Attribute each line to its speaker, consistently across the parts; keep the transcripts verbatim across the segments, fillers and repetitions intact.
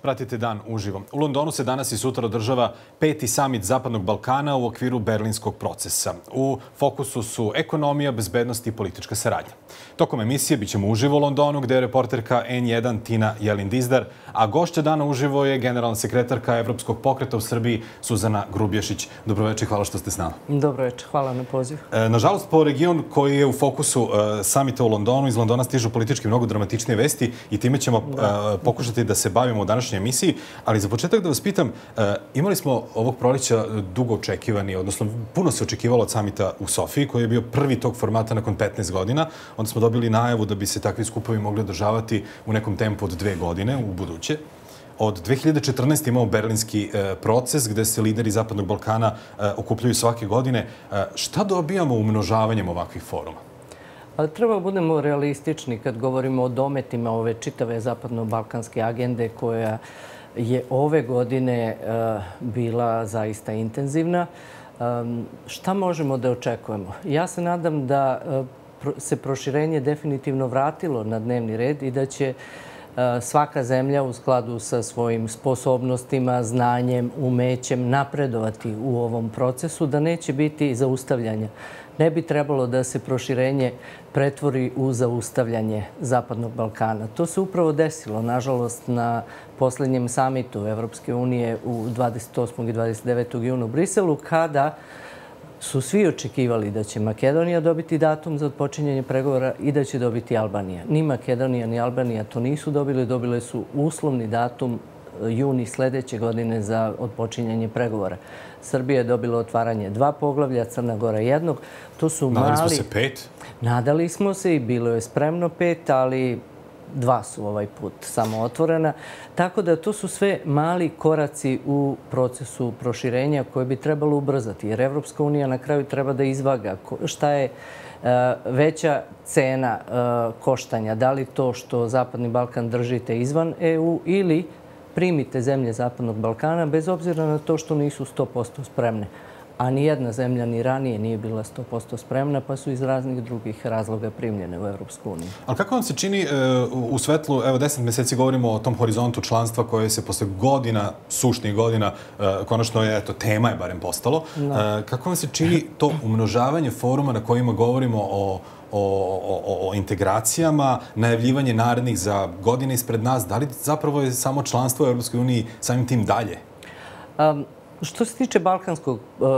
Speaker 1: Pratite Dan uživo. U Londonu se danas i sutra održava peti samit Zapadnog Balkana u okviru berlinskog procesa. U fokusu su ekonomija, bezbednost i politička saradnja. Tokom emisije bićemo uživo u Londonu, gde je reporterka N jedan Tina Jelin-Dizdar, a gošća Dana uživo je generalna sekretarka Evropskog pokreta u Srbiji Suzana Grubješić. Dobroveče i hvala što ste s nama.
Speaker 2: Dobroveče, hvala na poziv.
Speaker 1: Nažalost, po region koji je u fokusu samita u Londonu, iz Londona stižu politički mnogo dramatičnije vesti i time ćemo pokušati da se bavimo u današnjoj emisiji. Ali za početak da vas pitam, imali smo ovog proleća dugo očekivani, odnosno puno se očekivalo od samita u Sofiji, koji je bio prvi tog formata nakon petnaest godina. Onda smo dobili najavu da bi se takvi skupovi mogli održavati u nekom tempu od dve godine u buduće. Od dve hiljade četrnaeste. imamo berlinski proces gde se lideri Zapadnog Balkana okupljaju svake godine. Šta dobijamo umnožavanjem ovakvih foruma?
Speaker 2: Treba budemo realistični kad govorimo o dometima ove čitave zapadno-balkanske agende koja je ove godine bila zaista intenzivna. Šta možemo da očekujemo? Ja se nadam da se proširenje definitivno vratilo na dnevni red i da će svaka zemlja u skladu sa svojim sposobnostima, znanjem, umećem napredovati u ovom procesu, da neće biti zaustavljanja. Ne bi trebalo da se proširenje pretvori u zaustavljanje Zapadnog Balkana. To se upravo desilo, nažalost, na poslednjem samitu Evropske unije u dvadeset osmog i dvadeset devetog juna u Briselu, kada su svi očekivali da će Makedonija dobiti datum za odpočinjanje pregovora i da će dobiti Albanija. Ni Makedonija ni Albanija to nisu dobili, dobile su uslovni datum juni sledeće godine za odpočinjanje pregovora. Srbija je dobila otvaranje dva poglavlja, Crna Gora jednog. To su mali...
Speaker 1: Nadali smo se pet?
Speaker 2: Nadali smo se i bilo je spremno pet, ali dva su ovaj put samo otvorena. Tako da to su sve mali koraci u procesu proširenja koje bi trebalo ubrzati. Jer Evropska unija na kraju treba da izvaga šta je veća cena koštanja. Da li to što Zapadni Balkan držite izvan E U ili primite zemlje Zapadnog Balkana, bez obzira na to što nisu sto posto spremne. A nijedna zemlja ni ranije nije bila sto posto spremna, pa su iz raznih drugih razloga primljene u Evropsku uniju.
Speaker 1: Ali kako vam se čini u svetlu, evo deset meseci govorimo o tom horizontu članstva koje se posle godina, sušnih godina, konačno je, eto, tema je barem postalo. Kako vam se čini to umnožavanje foruma na kojima govorimo o o integracijama, najavljivanje narednih za godine ispred nas? Da li zapravo je samo članstvo u Evropskoj uniji samim tim dalje?
Speaker 2: Što se tiče balkanskog,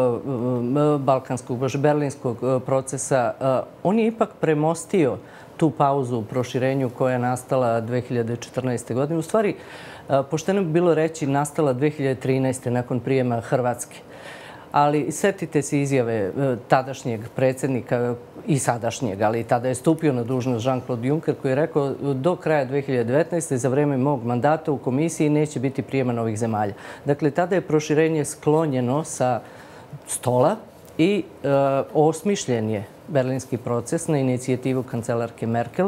Speaker 2: balkanskog, baš berlinskog procesa, on je ipak premostio tu pauzu u proširenju koja je nastala dve hiljade četrnaeste. godine. U stvari, pošteno bi bilo reći, nastala dve hiljade trinaeste. nakon prijema Hrvatske. Ali setite se izjave tadašnjeg predsjednika i sadašnjeg, ali tada je stupio na dužnost Jean-Claude Juncker, koji je rekao do kraja dve hiljade devetnaeste. za vreme mog mandata u komisiji neće biti prijema novih zemalja. Dakle, tada je proširenje sklonjeno sa stola i osmišljen je berlinski proces na inicijativu kancelarke Merkel,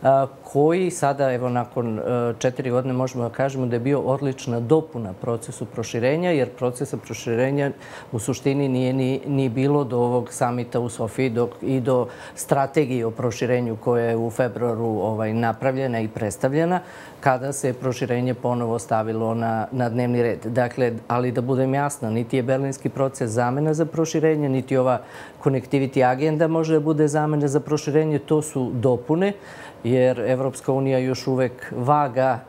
Speaker 2: koji sada, evo, nakon četiri godine možemo da kažemo da je bio odlična dopuna procesu proširenja, jer procesa proširenja u suštini nije ni bilo do ovog samita u Sofiji i do strategije o proširenju koja je u februaru napravljena i predstavljena, kada se proširenje ponovo stavilo na dnevni red. Dakle, ali da budem jasna, niti je berlinski proces zamena za proširenje, niti ova connectivity agenda može da bude zamena za proširenje, to su dopune, jer Evropska unija još uvek vaga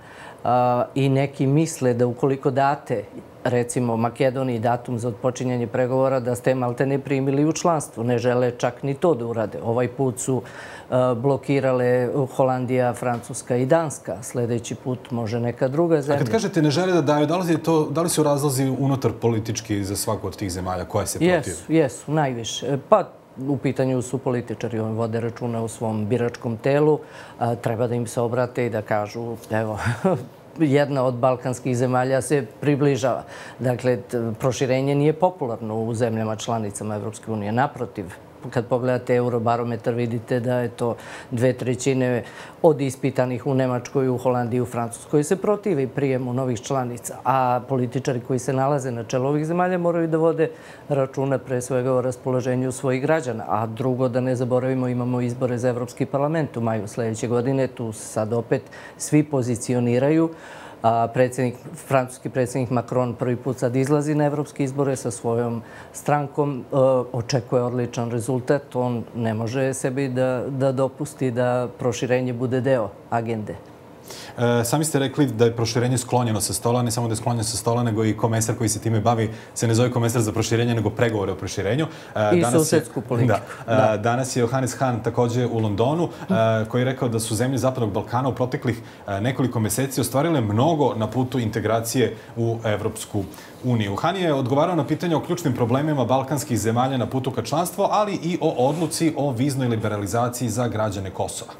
Speaker 2: i neki misle da ukoliko date, recimo, Makedoniji datum za odpočinjanje pregovora, da ste malte ne primili u članstvo. Ne žele čak ni to da urade. Ovaj put su blokirale Holandija, Francuska i Danska. Sledeći put može neka druga zemlja.
Speaker 1: A kad kažete ne žele da daju, da li su razlozi unutar politički za svaku od tih zemalja koje se protive?
Speaker 2: Jesu, jesu, najviše. Pa u pitanju su političari, oni vode računa u svom biračkom telu. Treba da im se obrate i da kažu, evo, jedna od balkanskih zemalja se približava. Dakle, proširenje nije popularno u zemljama članicama Evropske unije. Naprotiv, kad pogledate Eurobarometar vidite da je to dve trećine od ispitanih u Nemačkoj, u Holandiji i u Francuskoj se protive prijemu novih članica. A političari koji se nalaze na čelu ovih zemalja moraju da vode računa pre svega o raspoloženju svojih građana. A drugo, da ne zaboravimo, imamo izbore za Evropski parlament u maju sledeće godine. Tu sad opet svi pozicioniraju Francuski predsjednik Macron prvi put sad izlazi na evropske izbore sa svojom strankom, očekuje odličan rezultat. On ne može sebi da dopusti da proširenje bude deo agende.
Speaker 1: Sami ste rekli da je proširenje sklonjeno sa stola, ne samo da je sklonjeno sa stola, nego i komesar koji se time bavi se ne zove komesar za proširenje, nego pregovore o proširenju.
Speaker 2: I susedsku politiku.
Speaker 1: Danas je Johannes Hahn također u Londonu, koji je rekao da su zemlje Zapadnog Balkana u proteklih nekoliko meseci ostvarile mnogo na putu integracije u Evropsku uniju. Hahn je odgovarao na pitanje o ključnim problemima balkanskih zemalja na putu ka članstvu, ali i o odluci o viznoj liberalizaciji za građane Kosova.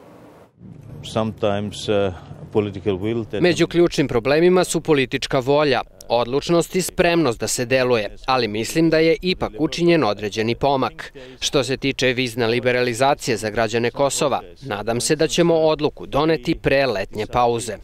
Speaker 3: Među ključnim problemima su politička volja, odlučnost i spremnost da se deluje, ali mislim da je ipak učinjen određeni pomak. Što se tiče vizne liberalizacije za građane Kosova, nadam se da ćemo odluku doneti pre letnje pauze.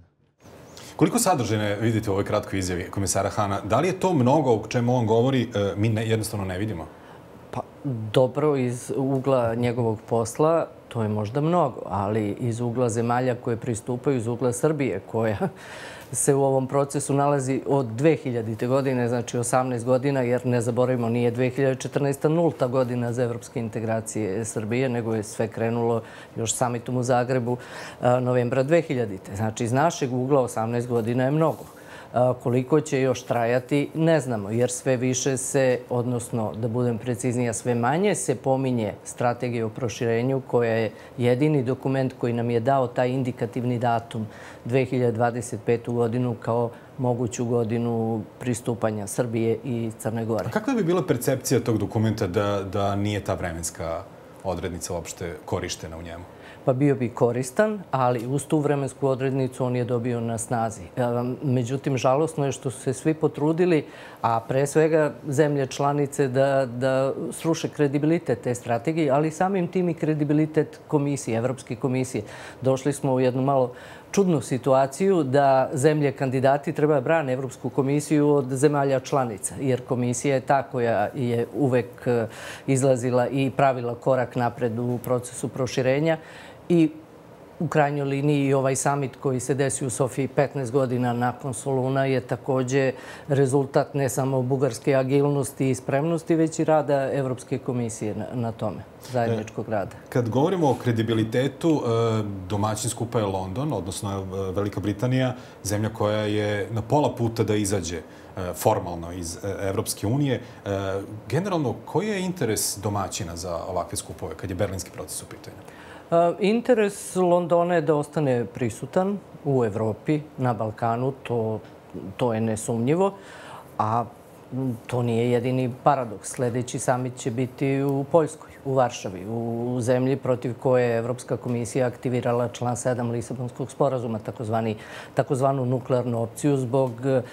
Speaker 1: Koliko sadržine vidite u ovoj kratkoj izjavi komisara Hahna? Da li je to mnogo o čemu on govori, mi jednostavno ne vidimo?
Speaker 2: Pa dobro, iz ugla njegovog posla to je možda mnogo, ali iz ugla zemalja koje pristupaju, iz ugla Srbije, koja se u ovom procesu nalazi od dve hiljadite godine, znači osamnaest godina, jer ne zaboravimo, nije dve hiljade četrnaesta. nulta godina za evropske integracije Srbije, nego je sve krenulo još samitom u Zagrebu novembra dve hiljadite. Znači, iz našeg ugla osamnaest godina je mnogo. Koliko će još trajati, ne znamo, jer sve više se, odnosno, da budem preciznija, sve manje se pominje strategija o proširenju, koja je jedini dokument koji nam je dao taj indikativni datum dve hiljade dvadeset petu. godinu kao moguću godinu pristupanja Srbije i Crne Gore.
Speaker 1: A kakva bi bila percepcija tog dokumenta da nije ta vremenska odrednica uopšte korištena u njemu?
Speaker 2: Pa bio bi koristan, ali uz tu vremensku odrednicu on je dobio na snazi. Međutim, žalosno je što su se svi potrudili, a pre svega zemlje članice, da sruše kredibilitet te strategije, ali samim tim i kredibilitet komisije, Evropske komisije. Došli smo u jednu malo čudnu situaciju da zemlje kandidati treba brane Evropsku komisiju od zemalja članica, jer komisija je ta koja je uvek izlazila i pravila korak napred u procesu proširenja. I u krajnjoj liniji i ovaj samit koji se desi u Sofiji petnaest godina nakon Soluna je također rezultat ne samo bugarske agilnosti i spremnosti, već i rada Evropske komisije na tome, zajedničkog rada.
Speaker 1: Kad govorimo o kredibilitetu, domaćin skupa je London, odnosno Velika Britanija, zemlja koja je na pola puta da izađe formalno iz Evropske unije. Generalno, koji je interes domaćina za ovakve skupove kad je berlinski proces u pitanju?
Speaker 2: Interes Londona je da ostane prisutan u Evropi, na Balkanu, to je nesumnjivo, a to nije jedini paradoks. Sljedeći samit će biti u Poljskoj, u Varšavi, u zemlji protiv koje je Evropska komisija aktivirala član sedam Lisabonskog sporazuma, takozvanu nuklearnu opciju zbog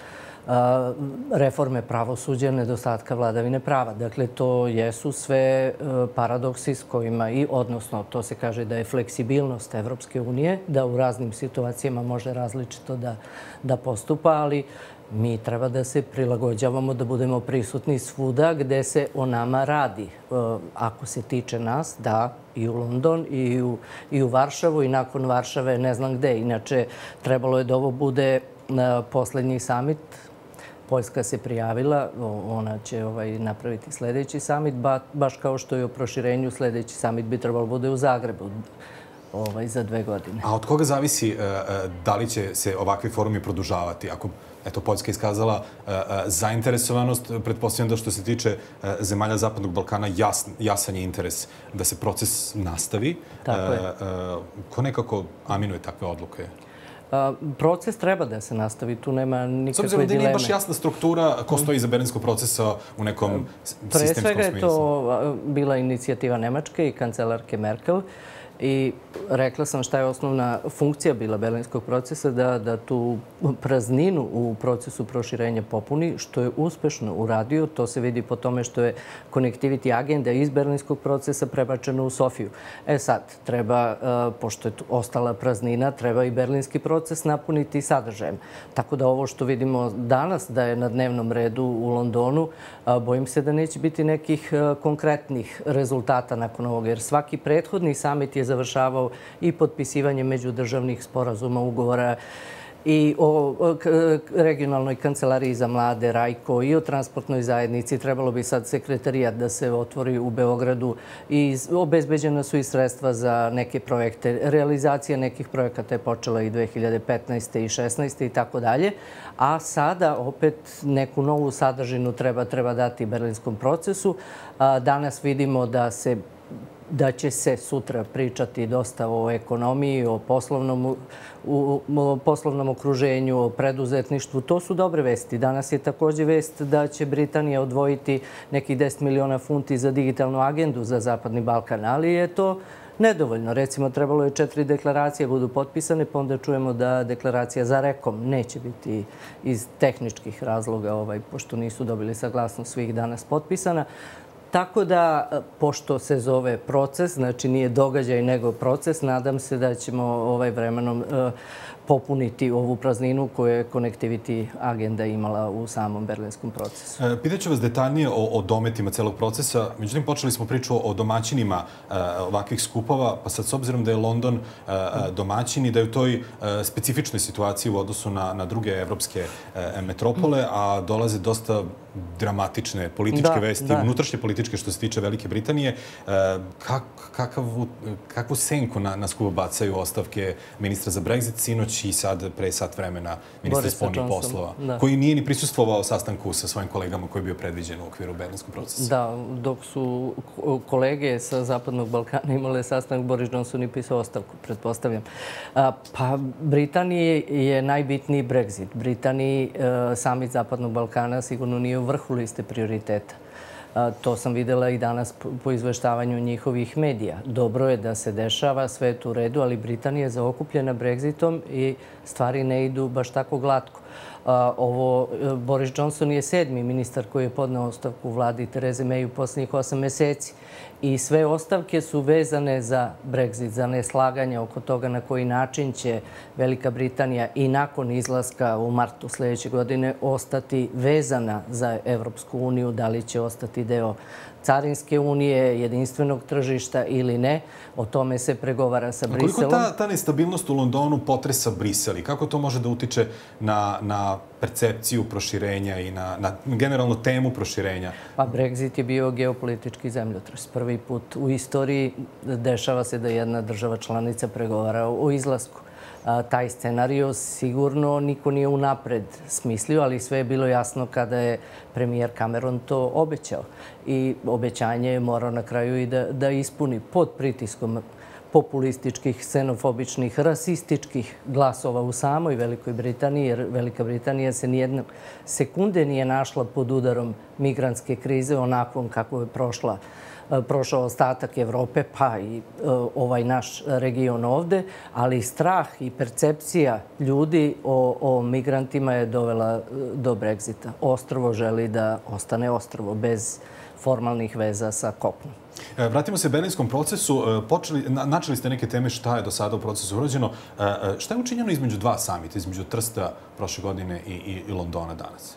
Speaker 2: reforme pravosuđa, nedostatka vladavine prava. Dakle, to jesu sve paradoksi s kojima i, odnosno, to se kaže da je fleksibilnost Evropske unije, da u raznim situacijama može različito da postupa, ali mi treba da se prilagođavamo, da budemo prisutni svuda gde se o nama radi. Ako se tiče nas, da, i u London, i u Varšavu, i nakon Varšave ne znam gde. Inače, trebalo je da ovo bude poslednji samit. Poljska se prijavila, ona će napraviti sljedeći samit, baš kao što je o proširenju, sljedeći samit bi trebalo bude u Zagrebu za dve godine.
Speaker 1: A od koga zavisi da li će se ovakvi forumi produžavati? Ako Eto, Poljska je iskazala zainteresovanost, pretpostavljam da što se tiče zemalja Zapadnog Balkana jasan je interes da se proces nastavi.
Speaker 2: Tako je.
Speaker 1: Ko nekako aminuje takve odluke?
Speaker 2: Proces treba da se nastavi, tu nema nikakve dileme. S
Speaker 1: obzirom da nije baš jasna struktura ko stoji iza berlinskog procesa u nekom sistemskom smislu.
Speaker 2: Pre svega je to bila inicijativa Nemačke i kancelarke Merkel. I rekla sam šta je osnovna funkcija bila berlinskog procesa, da tu prazninu u procesu proširenja popuni, što je uspešno uradio. To se vidi po tome što je Connectivity agenda iz berlinskog procesa prebačena u Sofiju. E sad, treba, pošto je ostala praznina, treba i berlinski proces napuniti sadržajem. Tako da ovo što vidimo danas da je na dnevnom redu u Londonu, bojim se da neće biti nekih konkretnih rezultata nakon ovoga, jer svaki prethodni samit je završavao i potpisivanje međudržavnih sporazuma, ugovora i o regionalnoj kancelariji za mlade, Rajko, i o transportnoj zajednici. Trebalo bi sad sekretarijat da se otvori u Beogradu i obezbeđena su i sredstva za neke projekte. Realizacija nekih projekata je počela i dve hiljade petnaeste i šesnaeste i tako dalje. A sada opet neku novu sadržinu treba, treba dati berlinskom procesu. Danas vidimo da se da će se sutra pričati dosta o ekonomiji, o poslovnom, u, o poslovnom okruženju, o preduzetništvu. To su dobre vesti. Danas je također vest da će Britanija odvojiti nekih deset miliona funti za digitalnu agendu za Zapadni Balkan, ali je to nedovoljno. Recimo, trebalo je četiri deklaracije budu potpisane, pa onda čujemo da deklaracija za rekom neće biti iz tehničkih razloga, ovaj, pošto nisu dobili saglasnost svih danas potpisana. Tako da, pošto se zove proces, znači nije događaj nego proces, nadam se da ćemo ovaj vremenom popuniti ovu prazninu koju je Connectivity agenda imala u samom berlinskom procesu.
Speaker 1: Pitaću vas detaljnije o, o dometima celog procesa. Međutim, počeli smo priču o domaćinima ovakvih skupova, pa sad s obzirom da je London domaćin i da je u toj specifičnoj situaciji u odnosu na, na druge evropske metropole, a dolaze dosta dramatične političke da, vesti, da. unutrašnje političke što se tiče Velike Britanije. Kak, kakavu, kakvu senku na, na skup bacaju ostavke ministra za Brexit sinoć i sad pre sat vremena ministra spoljnih poslova, da. koji nije ni prisustvovao sastanku sa svojim kolegama koji je bio predviđen u okviru berlinskog procesa.
Speaker 2: Da, dok su kolege sa Zapadnog Balkana imale sastanak, Boris Johnson i pisao ostavku, pretpostavljam. Pa Britaniji je najbitniji Brexit. Britaniji samit Zapadnog Balkana sigurno nije u vrhu liste prioriteta. To sam videla i danas po izveštavanju njihovih medija. Dobro je da se dešava, sve je tu u redu, ali Britanija je zaokupljena Brexitom i stvari ne idu baš tako glatko. Ovo, Boris Johnson je sedmi ministar koji je podneo ostavku u vladi Tereze May u posljednjih osam meseci. I sve ostavke su vezane za Brexit, za neslaganje oko toga na koji način će Velika Britanija i nakon izlaska u martu sljedeće godine ostati vezana za Evropsku uniju, da li će ostati deo Carinske unije, jedinstvenog tržišta ili ne. O tome se pregovara sa Briselom.
Speaker 1: Koliko ta, ta nestabilnost u Londonu potresa Brisel i kako to može da utiče na, na percepciju proširenja i na, na generalno temu proširenja?
Speaker 2: Pa Brexit je bio geopolitički zemljotres. Prvi put u istoriji dešava se da jedna država članica pregovara o izlasku. Taj scenario sigurno niko nije unapred smislio, ali sve je bilo jasno kada je premijer Cameron to obećao. I obećanje je morao na kraju i da, da ispuni pod pritiskom populističkih, ksenofobičnih, rasističkih glasova u samoj Velikoj Britaniji, jer Velika Britanija se nijedne sekunde nije našla pod udarom migrantske krize onakvom kako je prošla prošao ostatak Evrope, pa i ovaj naš region ovde, ali strah i percepcija ljudi o, o migrantima je dovela do Brexita. Ostrvo želi da ostane ostrvo bez formalnih veza sa kopnom.
Speaker 1: Vratimo se berlinskom procesu. Počeli, načeli ste neke teme šta je do sada u procesu urađeno. Šta je učinjeno između dva samita, između Trsta prošle godine i, i, i Londona danas?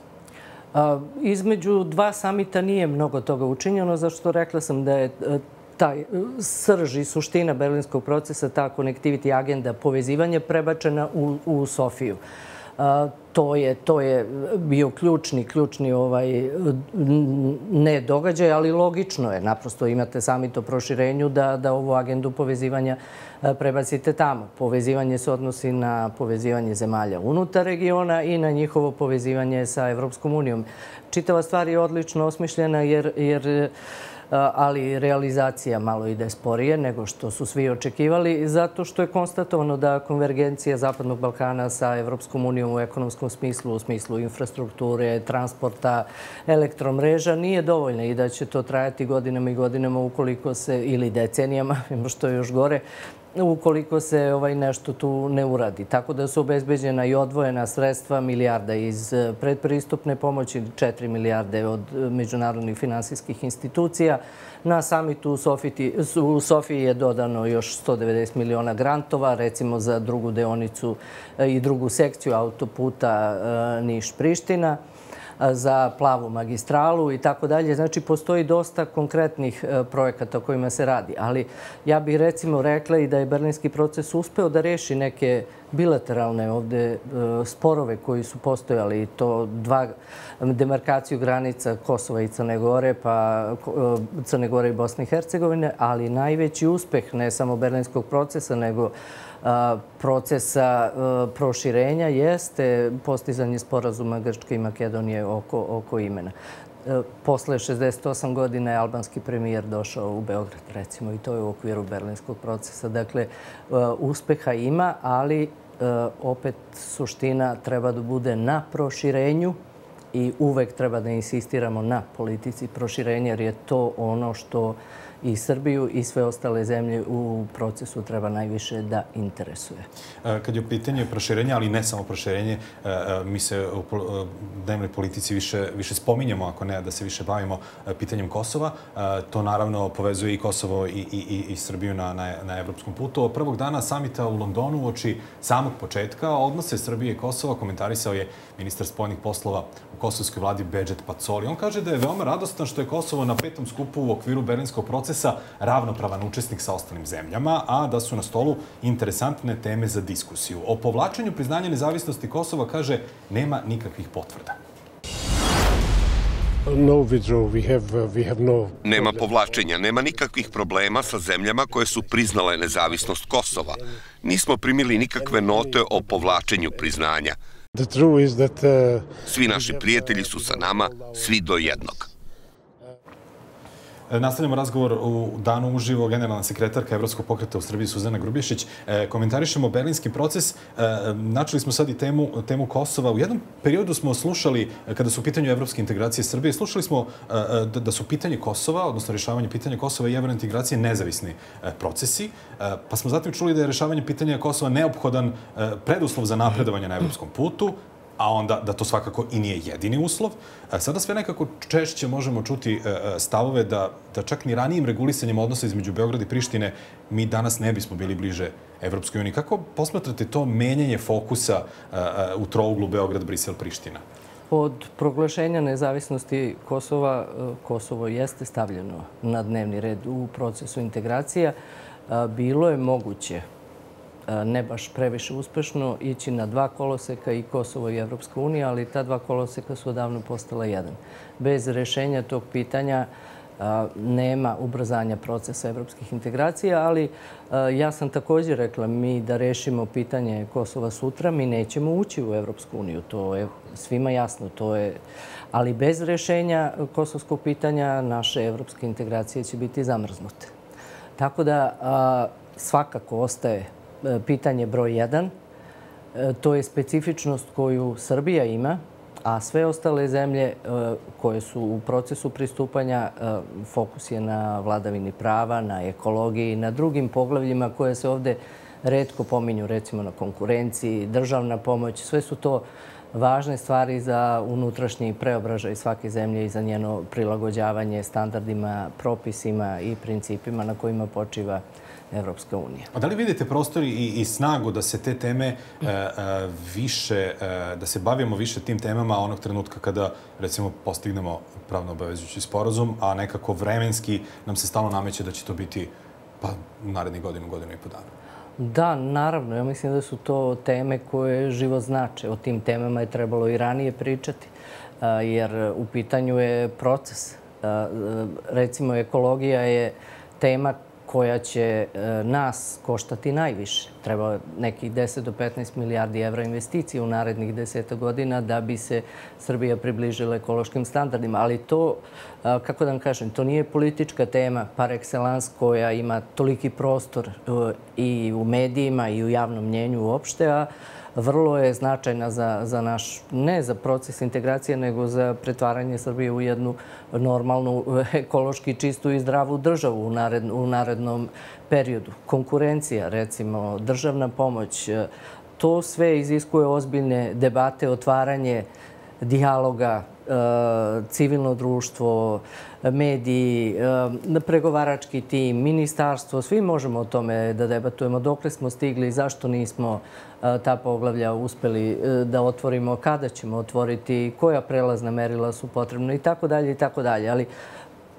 Speaker 2: Između dva samita nije mnogo toga učinjeno, zašto rekla sam da je taj srž i suština berlinskog procesa, ta Connectivity agenda, povezivanje prebačena u, u Sofiju. To je, to je bio ključni, ključni ovaj, ne događaj, ali logično je. Naprosto imate samit o proširenju da, da ovu agendu povezivanja prebacite tamo. Povezivanje se odnosi na povezivanje zemalja unutar regiona i na njihovo povezivanje sa Evropskom unijom. Čitava stvar je odlično osmišljena jer, jer ali realizacija malo ide sporije nego što su svi očekivali, zato što je konstatovano da konvergencija Zapadnog Balkana sa Evropskom unijom u ekonomskom smislu, u smislu infrastrukture, transporta, elektromreža, nije dovoljna i da će to trajati godinama i godinama ukoliko se, ili decenijama, što je još gore, ukoliko se ovaj nešto tu ne uradi. Tako da su obezbeđena i odvojena sredstva, milijarda iz predpristupne pomoći, četiri milijarde od međunarodnih finansijskih institucija. Na samitu u Sofiji, u Sofiji je dodano još sto devedeset miliona grantova, recimo za drugu deonicu i drugu sekciju autoputa Niš-Priština, za plavu magistralu i tako dalje. Znači, postoji dosta konkretnih projekata o kojima se radi. Ali ja bih recimo rekla i da je berlinski proces uspeo da reši neke bilateralne ovde sporove koji su postojali, to dva demarkaciju granica Kosova i Crne Gore, pa Crne Gore i Bosne i Hercegovine, ali najveći uspeh ne samo berlinskog procesa, nego procesa proširenja jeste postizanje sporazuma Grčke i Makedonije oko, oko imena. Posle šezdeset osam godina je albanski premijer došao u Beograd, recimo, i to je u okviru berlinskog procesa. Dakle, uspeha ima, ali opet suština treba da bude na proširenju i uvek treba da insistiramo na politici proširenja, jer je to ono što i Srbiju i sve ostale zemlje u procesu treba najviše da interesuje.
Speaker 1: Kad je u pitanju proširenja, ali ne samo proširenje, mi se u dnevnoj politici više, više spominjamo, ako ne da se više bavimo pitanjem Kosova. To naravno povezuje i Kosovo i, i, i Srbiju na, na, na evropskom putu. Od prvog dana samita u Londonu, uoči samog početka odnose Srbije i Kosova, komentarisao je ministar spoljnih poslova u kosovskoj vladi Bedžet Pacoli. On kaže da je veoma radostan što je Kosovo na petom skupu u okviru berlinskog procesa ravnopravan učesnik sa ostalim zemljama, a da su na stolu interesantne teme za diskusiju. O povlačenju priznanja nezavisnosti Kosova kaže nema nikakvih potvrda.
Speaker 4: Nema povlačenja, nema nikakvih problema sa zemljama koje su priznale nezavisnost Kosova. Nismo primili nikakve note o povlačenju priznanja. Svi naši prijatelji su sa nama, svi do jednog.
Speaker 1: Nastavljamo razgovor u danu uživo. Generalna sekretarka Evropskog pokreta u Srbiji Suzana Grubješić. Komentarišemo berlinski proces. Načeli smo sad i temu, temu Kosova. U jednom periodu smo slušali, kada su u pitanju evropske integracije Srbije, slušali smo da su pitanje Kosova, odnosno rješavanje pitanja Kosova i evrointegracije nezavisni procesi. Pa smo zatim čuli da je rješavanje pitanja Kosova neophodan preduslov za napredovanje na evropskom putu, a onda da to svakako i nije jedini uslov. Sada sve nekako češće možemo čuti stavove da, da čak ni ranijim regulisanjem odnosa između Beograda i Prištine mi danas ne bismo bili bliže Evropskoj uniji. Kako posmatrate to menjanje fokusa u trouglu Beograd-Brisel-Priština?
Speaker 2: Od proglašenja nezavisnosti Kosova, Kosovo jeste stavljeno na dnevni red u procesu integracija. Bilo je moguće, ne baš previše uspešno, ići na dva koloseka, i Kosovo i Evropska unija, ali ta dva koloseka su odavno postala jedan. Bez rešenja tog pitanja nema ubrzanja procesa evropskih integracija, ali ja sam također rekla, mi da rešimo pitanje Kosova sutra, mi nećemo ući u Evropsku uniju. To je svima jasno. To je, ali bez rešenja kosovskog pitanja naše evropske integracije će biti zamrznute. Tako da svakako ostaje pitanje broj jedan. To je specifičnost koju Srbija ima, a sve ostale zemlje koje su u procesu pristupanja, fokus je na vladavini prava, na ekologiji, na drugim poglavljima koje se ovde retko pominju, recimo na konkurenciji, državna pomoć. Sve su to važne stvari za unutrašnji preobražaj svake zemlje i za njeno prilagođavanje standardima, propisima i principima na kojima počiva Evropska unija.
Speaker 1: A da li vidite prostor i, i snagu da se te teme e, e, više, e, da se bavimo više tim temama onog trenutka kada, recimo, postignemo pravno obavezujući sporazum, a nekako vremenski nam se stalno nameće da će to biti pa narednih godinu, godinu i po dana?
Speaker 2: Da, naravno. Ja mislim da su to teme koje živo znače. O tim temama je trebalo i ranije pričati, jer u pitanju je proces. Recimo, ekologija je tema koja će nas koštati najviše. Treba nekih deset do petnaest milijardi evra investicija u narednih deseta godina da bi se Srbija približila ekološkim standardima. Ali to, kako da vam kažem, to nije politička tema par excellence koja ima toliki prostor i u medijima i u javnom mnjenju uopšte, a vrlo je značajna za, za naš, ne za proces integracije, nego za pretvaranje Srbije u jednu normalnu, ekološki čistu i zdravu državu u, nared, u narednom periodu. Konkurencija, recimo, državna pomoć, to sve iziskuje ozbiljne debate, otvaranje dijaloga, civilno društvo, mediji, pregovarački tim, ministarstvo. Svi možemo o tome da debatujemo. Dokle smo stigli i zašto nismo ta poglavlja uspeli da otvorimo, kada ćemo otvoriti, koja prelazna merila su potrebna i tako dalje i tako dalje. Ali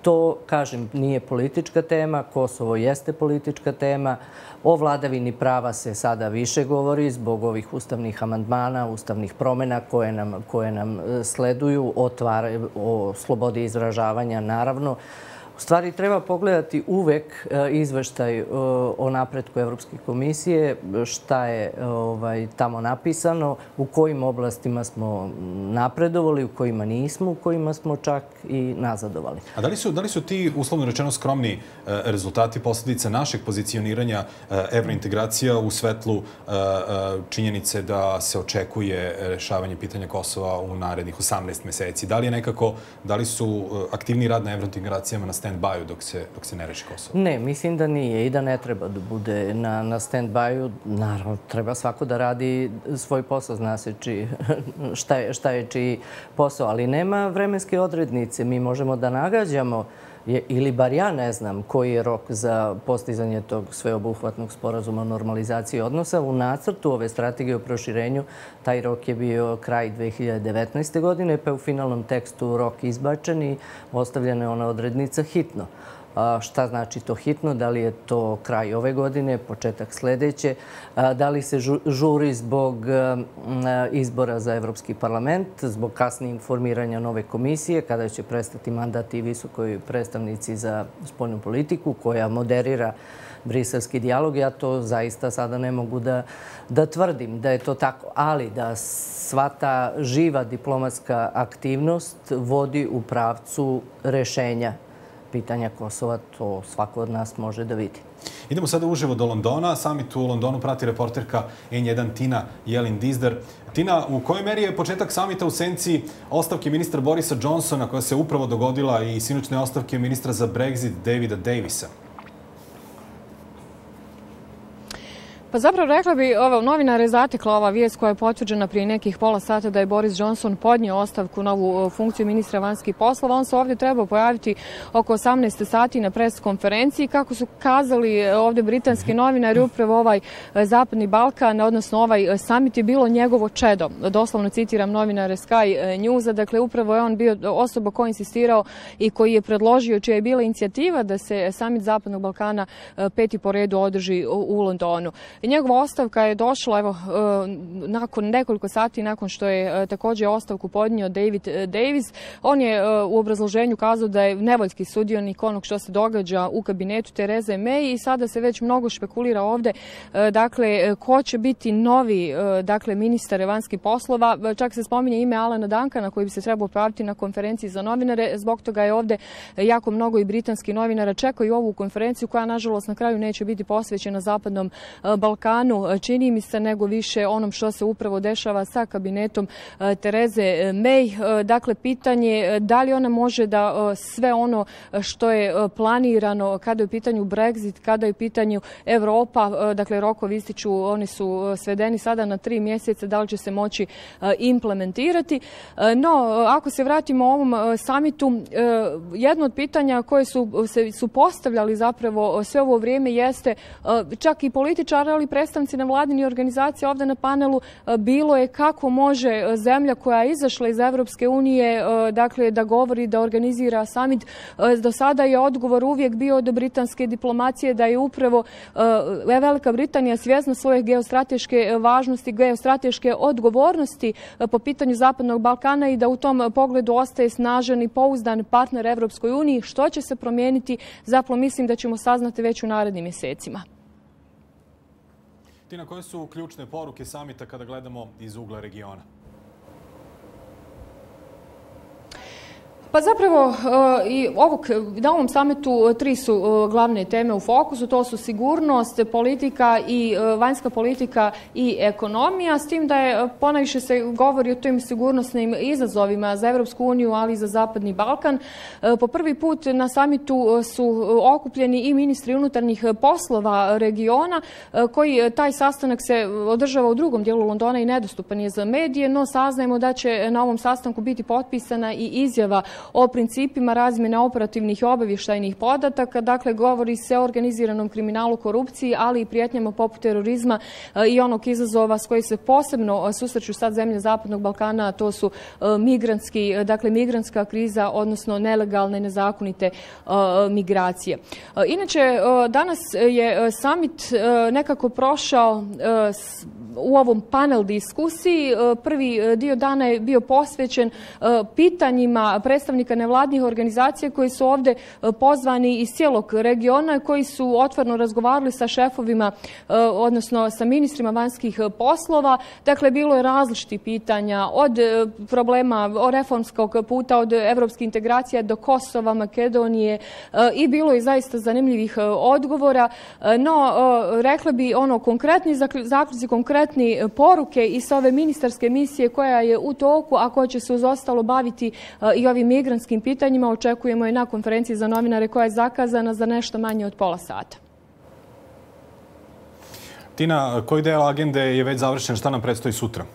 Speaker 2: To, kažem, nije politička tema, Kosovo jeste politička tema. O vladavini prava se sada više govori zbog ovih ustavnih amandmana, ustavnih promjena koje nam, koje nam sleduju, otvaraju, o slobodi izražavanja, naravno. U stvari, treba pogledati uvek izveštaj o napretku Evropske komisije, šta je ovaj, tamo napisano, u kojim oblastima smo napredovali, u kojima nismo, u kojima smo čak i nazadovali.
Speaker 1: A da li su, da li su ti, uslovno rečeno, skromni rezultati posljedica našeg pozicioniranja evrointegracija u svetlu činjenice da se očekuje rešavanje pitanja Kosova u narednih osamnaest meseci? Da li je nekako, da li su aktivni rad na evrointegracijama na stand-by-u dok se, dok se ne reši Kosovo?
Speaker 2: Ne, mislim da nije i da ne treba da bude na, na stand-by-u. Naravno, treba svako da radi svoj posao, zna se či, šta, je, šta je čiji posao, ali nema vremenske odrednice. Mi možemo da nagađamo, je, ili bar ja ne znam koji je rok za postizanje tog sveobuhvatnog sporazuma o normalizaciji odnosa. U nacrtu ove strategije o proširenju taj rok je bio kraj dve hiljade devetnaeste. godine, pa je u finalnom tekstu rok izbačen i ostavljena je ona odrednica hitno. A šta znači to hitno? Da li je to kraj ove godine, početak sljedeće? Da li se žuri zbog izbora za Evropski parlament, zbog kasnijeg formiranja nove komisije, kada će prestati mandat i visokoj predstavnici za spoljnu politiku, koja moderira briselski dijalog? Ja to zaista sada ne mogu da, da tvrdim da je to tako, ali da sva ta živa diplomatska aktivnost vodi u pravcu rešenja pitanja Kosova, to svako od nas može da vidi.
Speaker 1: Idemo sada uživo do Londona. Samit u Londonu prati reporterka en jedan Tina Jelin-Dizdar. Tina, u kojoj meri je početak samita u senci ostavke ministra Borisa Johnsona, koja se upravo dogodila, i sinoćne ostavke ministra za Brexit Davida Davisa?
Speaker 5: Pa zapravo rekla bi, ovo, novinare je zatekla ova vijest koja je potvrđena prije nekih pola sata da je Boris Johnson podnio ostavku na ovu funkciju ministra vanjskih poslova. On se ovdje trebao pojaviti oko osamnaest sati na pres konferenciji. Kako su kazali ovdje britanski novinari, upravo ovaj Zapadni Balkan, odnosno ovaj samit je bilo njegovo čedo. Doslovno citiram novinare Sky Newsa. Dakle, upravo je on bio osoba koji je insistirao i koji je predložio, čija je bila inicijativa da se samit Zapadnog Balkana peti po redu održi u Londonu. Njegova ostavka je došla evo, nakon nekoliko sati nakon što je također ostavku podnio David Davis. On je u obrazloženju kazao da je nevoljski sudionik onog što se događa u kabinetu Tereze May i sada se već mnogo špekulira ovdje dakle, ko će biti novi dakle, ministar vanjskih poslova. Čak se spominje ime Alana Duncana koji bi se trebao pojaviti na konferenciji za novinare. Zbog toga je ovdje jako mnogo i britanski novinara čekaju ovu konferenciju koja nažalost na kraju neće biti posvećena Zapadnom Balkanu. Balkanu, čini mi se, nego više onom što se upravo dešava sa kabinetom Tereze May. Dakle, pitanje da li ona može da sve ono što je planirano kada je u pitanju Brexit, kada je u pitanju Evropa, dakle, rokovi ističu, oni su svedeni sada na tri mjeseca, da li će se moći implementirati. No, ako se vratimo ovom samitu, jedno od pitanja koje su se su postavljali zapravo sve ovo vrijeme jeste čak i političari, ali predstavnici nevladinih organizacija ovdje na panelu, bilo je kako može zemlja koja je izašla iz Evropske unije dakle, da govori, da organizira samit. Do sada je odgovor uvijek bio od britanske diplomacije da je upravo Velika Britanija svjesna svoje geostrateške važnosti, geostrateške odgovornosti po pitanju Zapadnog Balkana i da u tom pogledu ostaje snažan i pouzdan partner Evropskoj uniji. Što će se promijeniti, zapravo mislim da ćemo saznati već u narednim mjesecima.
Speaker 1: Tina, koje su ključne poruke samita kada gledamo iz ugla regiona?
Speaker 5: Pa zapravo i ovog, na ovom samitu tri su glavne teme u fokusu. To su sigurnost, politika i vanjska politika i ekonomija. S tim da je ponajviše se govori o tim sigurnosnim izazovima za Evropsku uniju, ali i za Zapadni Balkan. Po prvi put na samitu su okupljeni i ministri unutarnjih poslova regiona, koji taj sastanak se održava u drugom dijelu Londona i nedostupan je za medije, no saznajemo da će na ovom sastanku biti potpisana i izjava o principima razmjene operativnih i obavještajnih podataka. Dakle, govori se o organiziranom kriminalu, korupciji, ali i prijetnjama poput terorizma i onog izazova s koji se posebno susreću sad zemlje Zapadnog Balkana, a to su migrantski, dakle, migrantska kriza, odnosno nelegalne, nezakonite migracije. Inače, danas je summit nekako prošao u ovom panel diskusiji. Prvi dio dana je bio posvećen pitanjima predstavnika nevladnih organizacija koji su ovdje pozvani iz cijelog regiona, koji su otvoreno razgovarali sa šefovima, odnosno sa ministrima vanjskih poslova. Dakle, bilo je različitih pitanja, od problema o reformskog puta, od evropskih integracija do Kosova, Makedonije, i bilo je zaista zanimljivih odgovora. No, rekla bi ono konkretni zaključci, konkretni poruke i sa ove ministarske misije koja je u toku, a koja će se uz ostalo baviti i ovim migrantskim pitanjima, očekujemo i na konferenciji za novinare koja je zakazana za nešto manje od pola sata.
Speaker 1: Tina, koji deo agende je već završen? Šta nam predstoji sutra?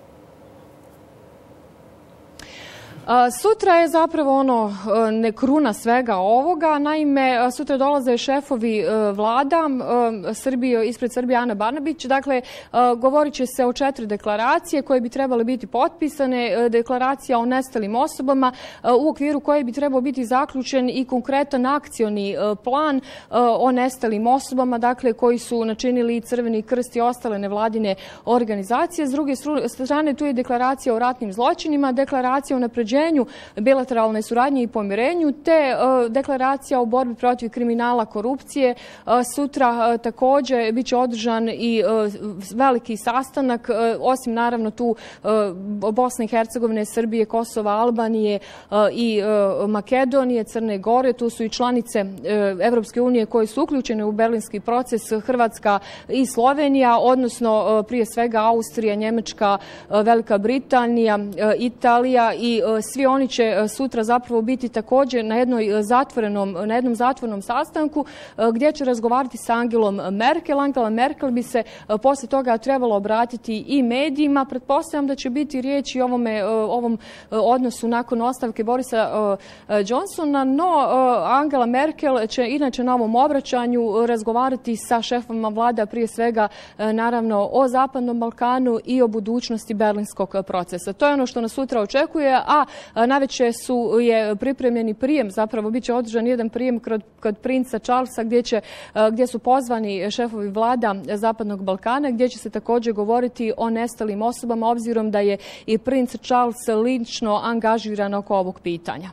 Speaker 5: Sutra je zapravo ono ne kruna svega ovoga. Naime, sutra dolaze šefovi vlada Srbije, ispred Srbije Ana Brnabić. Dakle, govorit će se o četiri deklaracije koje bi trebale biti potpisane. Deklaracija o nestalim osobama u okviru koje bi trebao biti zaključen i konkretan akcioni plan o nestalim osobama, dakle, koji su načinili Crveni krst i ostale nevladine organizacije. S druge strane, tu je deklaracija o ratnim zločinima, deklaracija o unapređenju bilateralne suradnje i pomirenju, te deklaracija o borbi protiv kriminala, korupcije. Sutra također bit će održan i veliki sastanak, osim naravno tu Bosne i Hercegovine, Srbije, Kosova, Albanije i Makedonije, Crne Gore. Tu su i članice Evropske unije koje su uključene u berlinski proces, Hrvatska i Slovenija, odnosno prije svega Austrija, Njemačka, Velika Britanija, Italija, i svi oni će sutra zapravo biti također na jednoj zatvorenom, na jednom zatvorenom sastanku gdje će razgovarati sa Angelom Merkel. Angela Merkel bi se poslije toga trebalo obratiti i medijima. Pretpostavljam da će biti riječ i ovome, ovom odnosu nakon ostavke Borisa Johnsona, no Angela Merkel će inače na ovom obraćanju razgovarati sa šefovima vlada, prije svega naravno o Zapadnom Balkanu i o budućnosti berlinskog procesa. To je ono što nas sutra očekuje, a navečer su je pripremljeni prijem, zapravo bit će održan jedan prijem kod, kod princa Charlesa gdje, će, gdje su pozvani šefovi vlada Zapadnog Balkana, gdje će se također govoriti o nestalim osobama, obzirom da je i princ Charles lično angažiran oko ovog pitanja.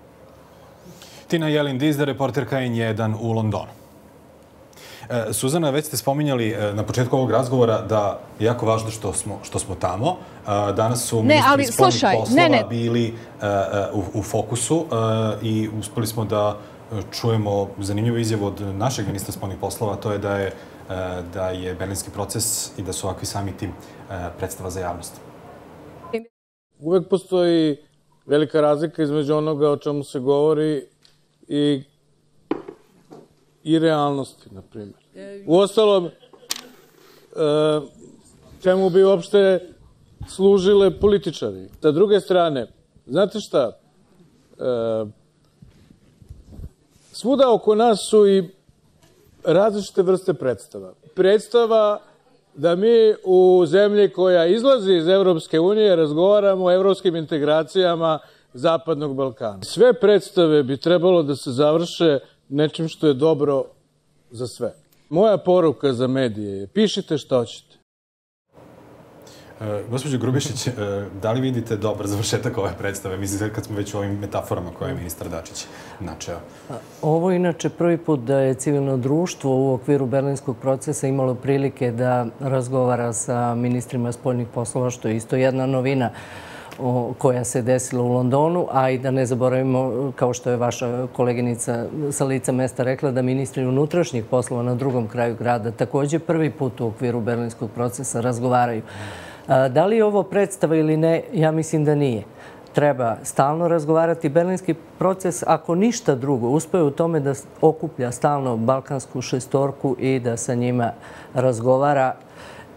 Speaker 1: Tina Jelin-Dizde, reporterka N jedan u Londonu. Suzana, već ste spominjali na početku ovog razgovora da je jako važno što smo, što smo tamo. Danas su ministri spoljnih poslova ne, ne. bili u, u fokusu i uspeli smo da čujemo zanimljivu izjavu od našeg ministra spoljnih poslova, to je da je, da je berlinski proces i da su ovakvi samiti predstava za javnost.
Speaker 6: Uvek postoji velika razlika između onoga o čemu se govori i i realnosti, na primjer. Uostalom, čemu bi uopšte služile političari? Sa druge strane, znate šta, svuda oko nas su i različite vrste predstava. Predstava da mi u zemlji koja izlazi iz Evropske unije razgovaramo o evropskim integracijama Zapadnog Balkana. Sve predstave bi trebalo da se završe nečim što je dobro za sve. Moja poruka za medije je pišite šta hoćete.
Speaker 1: E, gospođo Grubišić, e, da li vidite dobar završetak ove predstave? Mislim, kad smo već u ovim metaforama koje je ministar Dačić načeo.
Speaker 2: Ovo je inače prvi put da je civilno društvo u okviru berlinskog procesa imalo prilike da razgovara sa ministrima spoljnih poslova, što je isto jedna novina koja se desila u Londonu, a i da ne zaboravimo, kao što je vaša koleginica sa lica mesta rekla, da ministri unutrašnjih poslova na drugom kraju grada također prvi put u okviru berlinskog procesa razgovaraju. Da li je ovo predstava ili ne, ja mislim da nije. Treba stalno razgovarati. Berlinski proces, ako ništa drugo, uspeo u tome da okuplja stalno balkansku šestorku i da sa njima razgovara.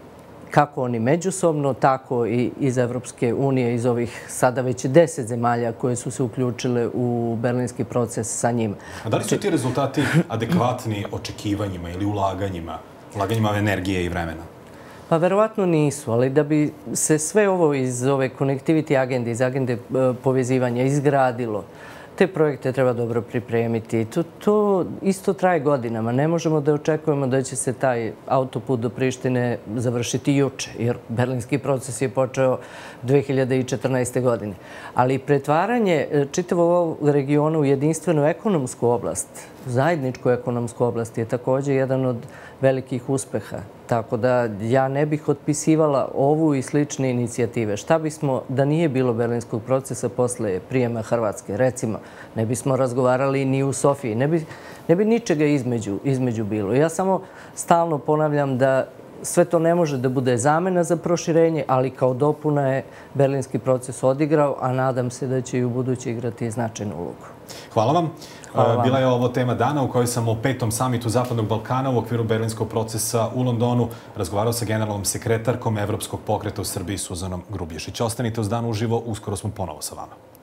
Speaker 2: kako oni međusobno, tako i iz Evropske unije, iz ovih sada već deset zemalja koje su se uključile u berlinski proces sa njima.
Speaker 1: A da li su ti rezultati adekvatni očekivanjima ili ulaganjima, ulaganjima energije i vremena?
Speaker 2: Pa verovatno nisu, ali da bi se sve ovo iz ove connectivity agende, iz agende povezivanja izgradilo, te projekte treba dobro pripremiti. To, to isto traje godinama. Ne možemo da očekujemo da će se taj autoput do Prištine završiti juče, jer berlinski proces je počeo dve hiljade četrnaeste. godine. Ali pretvaranje čitavog ovog regiona u jedinstvenu ekonomsku oblast, zajedničku ekonomsku oblast, je također jedan od velikih uspeha. Tako da ja ne bih otpisivala ovu i slične inicijative. Šta bismo, da nije bilo berlinskog procesa posle prijema Hrvatske, recimo, ne bismo razgovarali ni u Sofiji, ne bi, ne bi ničega između, između bilo. Ja samo stalno ponavljam da sve to ne može da bude zamena za proširenje, ali kao dopuna je berlinski proces odigrao, a nadam se da će i u buduće igrati značajnu ulogu.
Speaker 1: Hvala vam. Bila je ovo tema dana u kojoj sam o petom samitu Zapadnog Balkana u okviru berlinskog procesa u Londonu razgovarao sa generalnom sekretarkom Evropskog pokreta u Srbiji Suzanom Grubješić. Ostanite uz Dan uživo, uskoro smo ponovo sa vama.